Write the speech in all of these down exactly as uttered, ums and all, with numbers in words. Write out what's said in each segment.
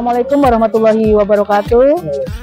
Assalamualaikum warahmatullahi wabarakatuh.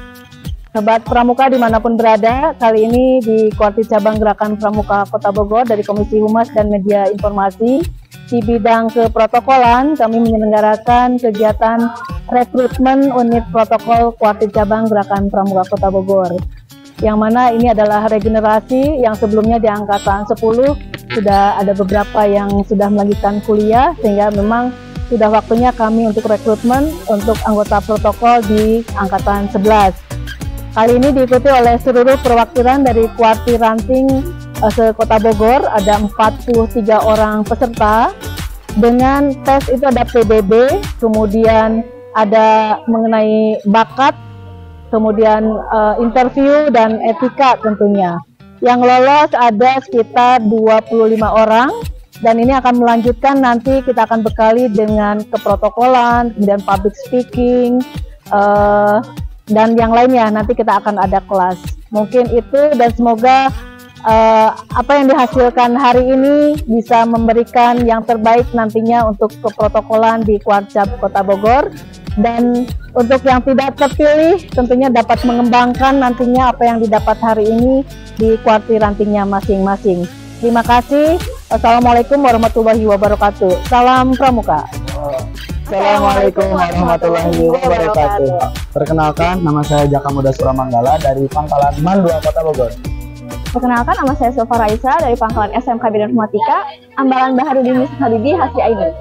Sobat Pramuka dimanapun berada, kali ini di Kuarti Cabang Gerakan Pramuka Kota Bogor dari Komisi Humas dan Media Informasi di bidang keprotokolan, kami menyelenggarakan kegiatan rekrutmen unit protokol Kuarti Cabang Gerakan Pramuka Kota Bogor, yang mana ini adalah regenerasi yang sebelumnya di angkatan sepuluh sudah ada beberapa yang sudah melanjutkan kuliah, sehingga memang sudah waktunya kami untuk rekrutmen untuk anggota protokol di angkatan sebelas. Kali ini diikuti oleh seluruh perwakilan dari Kuarti Ranting eh, se-Kota Bogor, ada empat puluh tiga orang peserta. Dengan tes itu ada P B B, kemudian ada mengenai bakat, kemudian eh, interview dan etika tentunya. Yang lolos ada sekitar dua puluh lima orang. Dan ini akan melanjutkan, nanti kita akan bekali dengan keprotokolan, kemudian public speaking, uh, dan yang lainnya. Nanti kita akan ada kelas. Mungkin itu, dan semoga uh, apa yang dihasilkan hari ini bisa memberikan yang terbaik nantinya untuk keprotokolan di Kuarcap Kota Bogor. Dan untuk yang tidak terpilih tentunya dapat mengembangkan nantinya apa yang didapat hari ini di Kuarti Rantingnya masing-masing. Terima kasih. Assalamualaikum warahmatullahi wabarakatuh. Salam Pramuka. Assalamualaikum warahmatullahi wabarakatuh. Perkenalkan, nama saya Jaka Muda Suramanggala dari Pangkalan Man dua Kota Bogor. Perkenalkan, nama saya Silva Raisa dari Pangkalan S M K Bidang Informatika, Ambalan Baharudin Misal Habibi Hasri Ainun.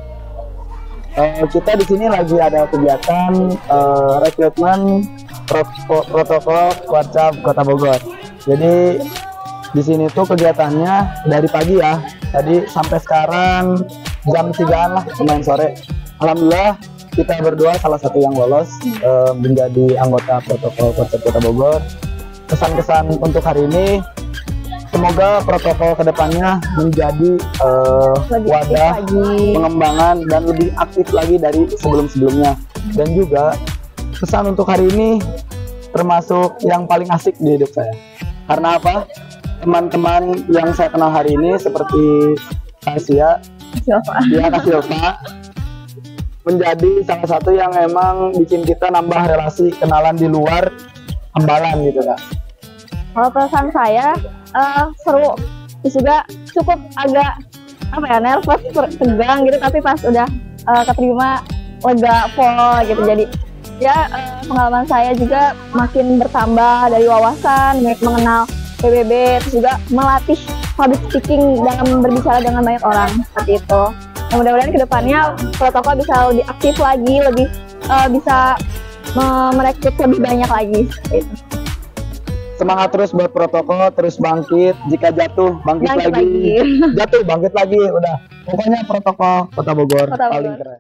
Uh, kita di sini lagi ada kegiatan uh, rekrutmen pro protokol Kuarcap Kota Bogor. Jadi di sini tuh kegiatannya dari pagi ya, tadi sampai sekarang jam tigaan lah, lumayan sore. Alhamdulillah kita berdua salah satu yang lolos uh, menjadi anggota protokol Kuarcap Kota Bogor. Kesan-kesan untuk hari ini, semoga protokol kedepannya menjadi uh, wadah pengembangan dan lebih aktif lagi dari sebelum-sebelumnya. Dan juga kesan untuk hari ini termasuk yang paling asik di hidup saya. Karena apa? Teman-teman yang saya kenal hari ini seperti Asia, dia Kasilva, menjadi salah satu yang emang bikin kita nambah relasi kenalan di luar Ambalan gitu Kak. Kalau perasaan saya uh, seru, terus juga cukup agak apa ya, nervous, tegang gitu, tapi pas udah uh, keterima lega full gitu. Jadi ya uh, pengalaman saya juga makin bertambah dari wawasan, mengenal P B B, terus juga melatih public speaking dalam berbicara dengan banyak orang seperti itu. Nah, mudah-mudahan kedepannya protokol bisa lebih aktif lagi, lebih uh, bisa merekrut lebih banyak lagi. Gitu. Semangat terus buat protokol, terus bangkit. Jika jatuh, bangkit, bangkit lagi. lagi. Jatuh, bangkit lagi. Udah. Pokoknya protokol Kota Bogor, Kota Bogor paling keren.